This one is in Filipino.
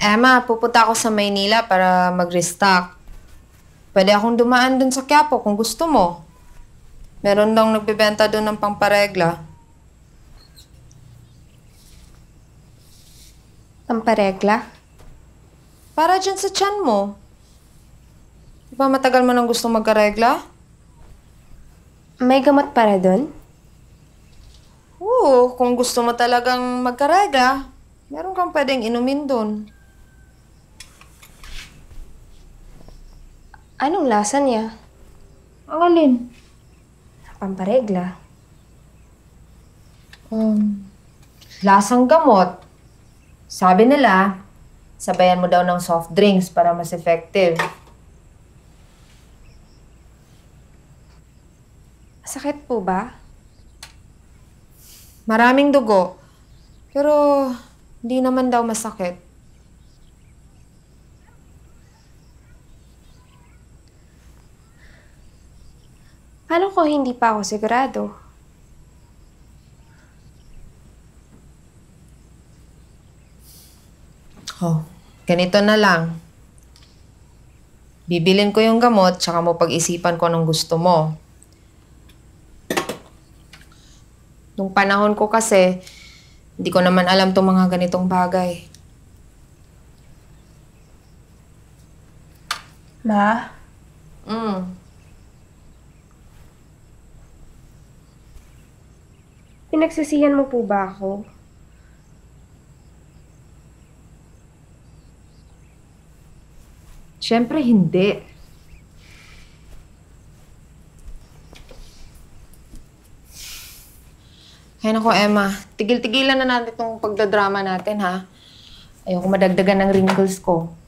Emma, pupunta ako sa Maynila para mag-restock. Pwede akong dumaan dun sa Quiapo kung gusto mo. Meron lang nagbebenta dun ng pamparegla. Pamparegla? Para dyan sa tiyan mo. Di ba matagal mo nang gusto magkaregla? May gamot para dun? Oo, kung gusto mo talagang magkaregla, meron kang pwedeng inumin dun. Anong lasa niya? Ang alin? Pamparegla. Lasang gamot. Sabi nila, sabayan mo daw ng soft drinks para mas effective. Sakit po ba? Maraming dugo. Pero hindi naman daw masakit. Paano ko hindi pa ako sigurado? Oh, ganito na lang. Bibilin ko yung gamot, tsaka mo pag-isipan ko anong gusto mo. Nung panahon ko kasi, hindi ko naman alam tong mga ganitong bagay. Ma? Pinagsisihan mo po ba ako? Siyempre hindi. Ay nako, Emma. Tigil-tigilan na natin itong pagdadrama natin, ha? Ayoko madagdagan ng wrinkles ko.